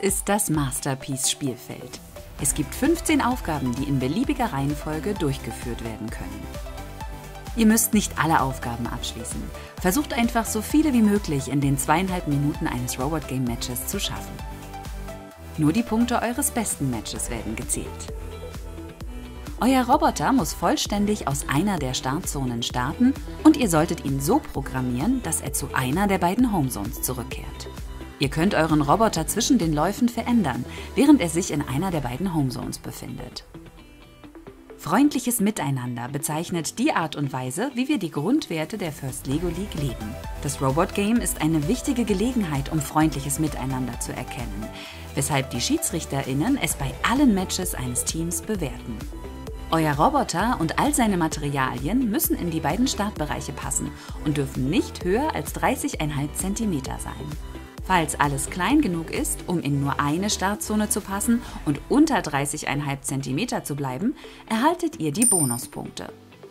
ist das Masterpiece-Spielfeld. Es gibt 15 Aufgaben, die in beliebiger Reihenfolge durchgeführt werden können. Ihr müsst nicht alle Aufgaben abschließen. Versucht einfach so viele wie möglich in den 2,5 Minuten eines Robot Game Matches zu schaffen. Nur die Punkte eures besten Matches werden gezählt. Euer Roboter muss vollständig aus einer der Startzonen starten und ihr solltet ihn so programmieren, dass er zu einer der beiden Homezones zurückkehrt. Ihr könnt euren Roboter zwischen den Läufen verändern, während er sich in einer der beiden Homezones befindet. Freundliches Miteinander bezeichnet die Art und Weise, wie wir die Grundwerte der First Lego League leben. Das Robot Game ist eine wichtige Gelegenheit, um freundliches Miteinander zu erkennen, weshalb die SchiedsrichterInnen es bei allen Matches eines Teams bewerten. Euer Roboter und all seine Materialien müssen in die beiden Startbereiche passen und dürfen nicht höher als 30,5 cm sein. Falls alles klein genug ist, um in nur eine Startzone zu passen und unter 30,5 cm zu bleiben, erhaltet ihr die Bonuspunkte.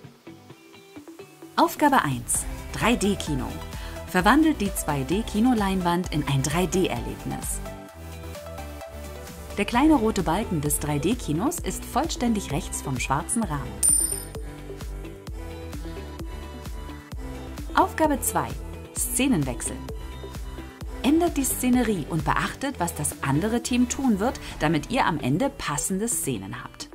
Aufgabe 1: 3D-Kino. Verwandelt die 2D-Kinoleinwand in ein 3D-Erlebnis. Der kleine rote Balken des 3D-Kinos ist vollständig rechts vom schwarzen Rahmen. Aufgabe 2: Szenenwechsel. Ändert die Szenerie und beachtet, was das andere Team tun wird, damit ihr am Ende passende Szenen habt.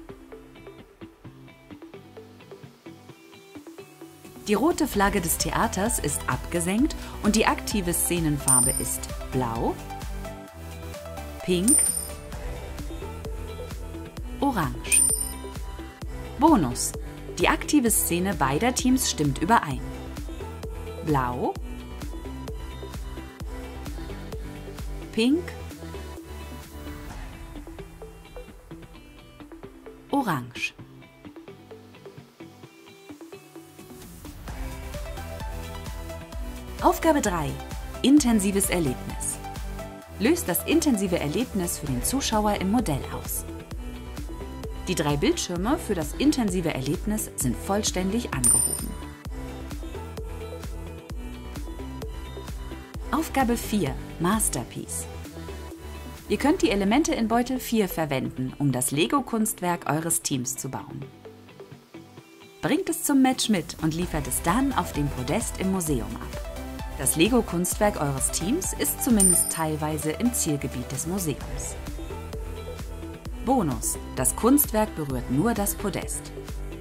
Die rote Flagge des Theaters ist abgesenkt und die aktive Szenenfarbe ist blau, pink, orange. Bonus: Die aktive Szene beider Teams stimmt überein. Blau, pink, orange. Aufgabe 3: Intensives Erlebnis. Löst das intensive Erlebnis für den Zuschauer im Modell aus. Die 3 Bildschirme für das intensive Erlebnis sind vollständig angehoben. Aufgabe 4: Masterpiece. Ihr könnt die Elemente in Beutel 4 verwenden, um das Lego-Kunstwerk eures Teams zu bauen. Bringt es zum Match mit und liefert es dann auf dem Podest im Museum ab. Das Lego-Kunstwerk eures Teams ist zumindest teilweise im Zielgebiet des Museums. Bonus: Das Kunstwerk berührt nur das Podest.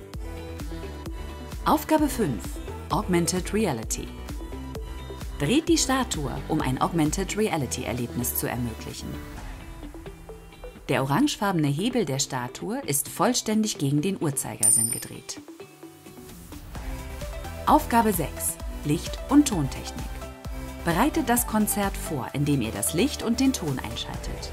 Aufgabe 5: Augmented Reality. Dreht die Statue, um ein Augmented Reality Erlebnis zu ermöglichen. Der orangefarbene Hebel der Statue ist vollständig gegen den Uhrzeigersinn gedreht. Aufgabe 6: Licht- und Tontechnik. Bereitet das Konzert vor, indem ihr das Licht und den Ton einschaltet.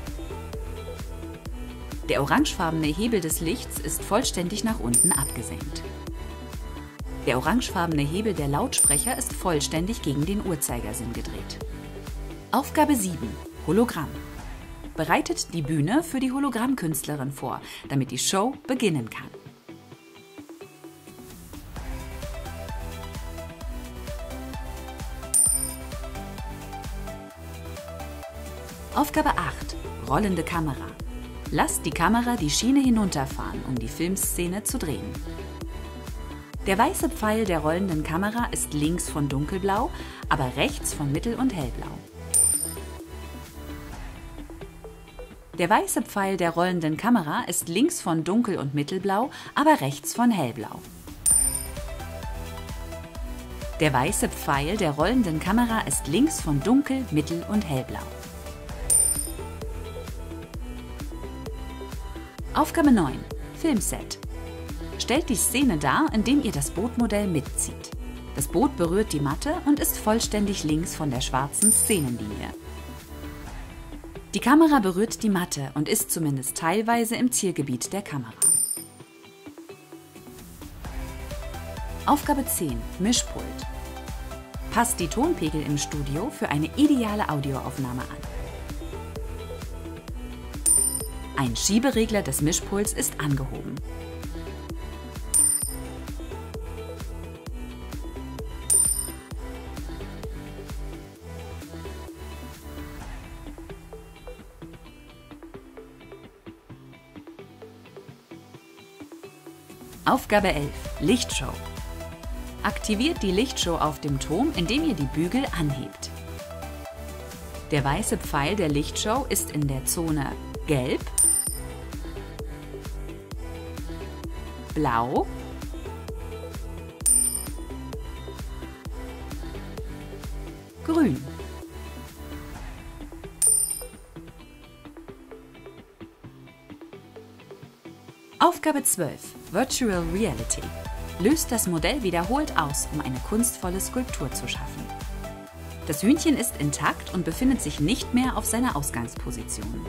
Der orangefarbene Hebel des Lichts ist vollständig nach unten abgesenkt. Der orangefarbene Hebel der Lautsprecher ist vollständig gegen den Uhrzeigersinn gedreht. Aufgabe 7: Hologramm. Bereitet die Bühne für die Hologrammkünstlerin vor, damit die Show beginnen kann. Aufgabe 8: Rollende Kamera. Lasst die Kamera die Schiene hinunterfahren, um die Filmszene zu drehen. Der weiße Pfeil der rollenden Kamera ist links von dunkelblau, aber rechts von mittel- und hellblau. Der weiße Pfeil der rollenden Kamera ist links von dunkel- und mittelblau, aber rechts von hellblau. Der weiße Pfeil der rollenden Kamera ist links von dunkel-, mittel- und hellblau. Aufgabe 9: Filmset. Stellt die Szene dar, indem ihr das Bootmodell mitzieht. Das Boot berührt die Matte und ist vollständig links von der schwarzen Szenenlinie. Die Kamera berührt die Matte und ist zumindest teilweise im Zielgebiet der Kamera. Aufgabe 10: Mischpult. Passt die Tonpegel im Studio für eine ideale Audioaufnahme an. Ein Schieberegler des Mischpults ist angehoben. Aufgabe 11. Lichtshow. Aktiviert die Lichtshow auf dem Turm, indem ihr die Bügel anhebt. Der weiße Pfeil der Lichtshow ist in der Zone Gelb, Blau, Grün. Aufgabe 12. Virtual Reality. Löst das Modell wiederholt aus, um eine kunstvolle Skulptur zu schaffen. Das Hühnchen ist intakt und befindet sich nicht mehr auf seiner Ausgangsposition.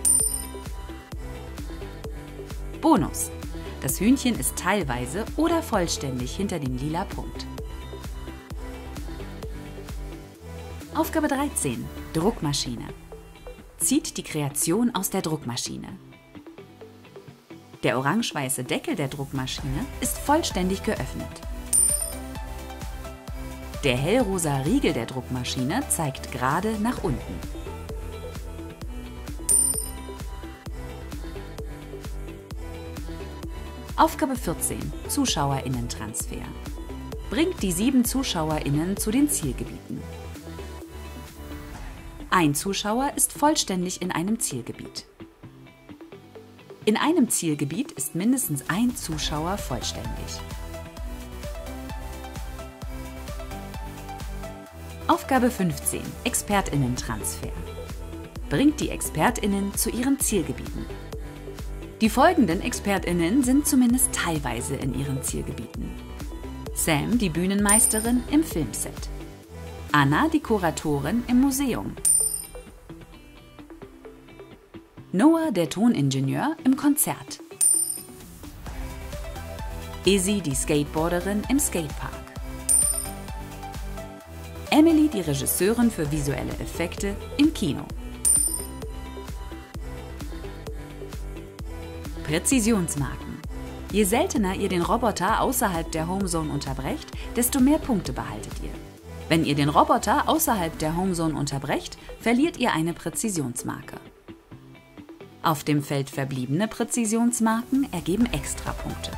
Bonus: Das Hühnchen ist teilweise oder vollständig hinter dem lila Punkt. Aufgabe 13. Druckmaschine. Zieht die Kreation aus der Druckmaschine. Der orange-weiße Deckel der Druckmaschine ist vollständig geöffnet. Der hellrosa Riegel der Druckmaschine zeigt gerade nach unten. Aufgabe 14. ZuschauerInnen-Transfer. Bringt die 7 ZuschauerInnen zu den Zielgebieten. Ein Zuschauer ist vollständig in einem Zielgebiet. In einem Zielgebiet ist mindestens ein Zuschauer vollständig. Aufgabe 15. ExpertInnen-Transfer. Bringt die ExpertInnen zu ihren Zielgebieten. Die folgenden ExpertInnen sind zumindest teilweise in ihren Zielgebieten. Sam, die Bühnenmeisterin im Filmset. Anna, die Kuratorin im Museum. Noah, der Toningenieur im Konzert. Izzy, die Skateboarderin im Skatepark. Emily, die Regisseurin für visuelle Effekte im Kino. Präzisionsmarken. Je seltener ihr den Roboter außerhalb der Homezone unterbrecht, desto mehr Punkte behaltet ihr. Wenn ihr den Roboter außerhalb der Homezone unterbrecht, verliert ihr eine Präzisionsmarke. Auf dem Feld verbliebene Präzisionsmarken ergeben Extrapunkte.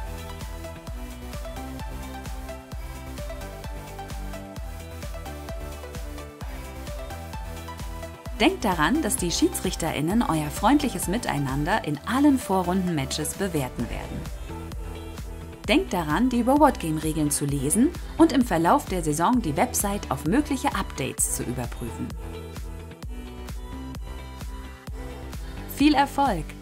Denkt daran, dass die SchiedsrichterInnen euer freundliches Miteinander in allen Vorrunden-Matches bewerten werden. Denkt daran, die Robot-Game-Regeln zu lesen und im Verlauf der Saison die Website auf mögliche Updates zu überprüfen. Viel Erfolg!